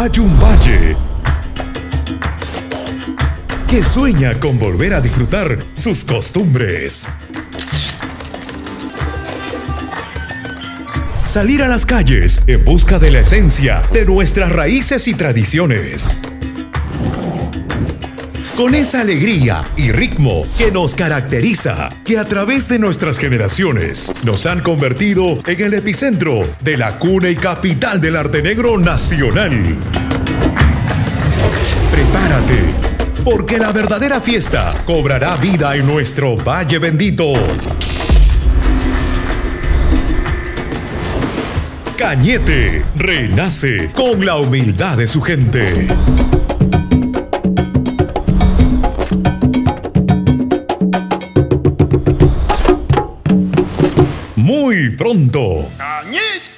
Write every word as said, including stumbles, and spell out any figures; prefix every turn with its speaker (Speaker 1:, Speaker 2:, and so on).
Speaker 1: Hay un valle que sueña con volver a disfrutar sus costumbres. Salir a las calles en busca de la esencia de nuestras raíces y tradiciones. Con esa alegría y ritmo que nos caracteriza, que a través de nuestras generaciones nos han convertido en el epicentro de la cuna y capital del arte negro nacional. Prepárate, porque la verdadera fiesta cobrará vida en nuestro Valle Bendito. Cañete renace con la humildad de su gente. Muy pronto.
Speaker 2: Cañete.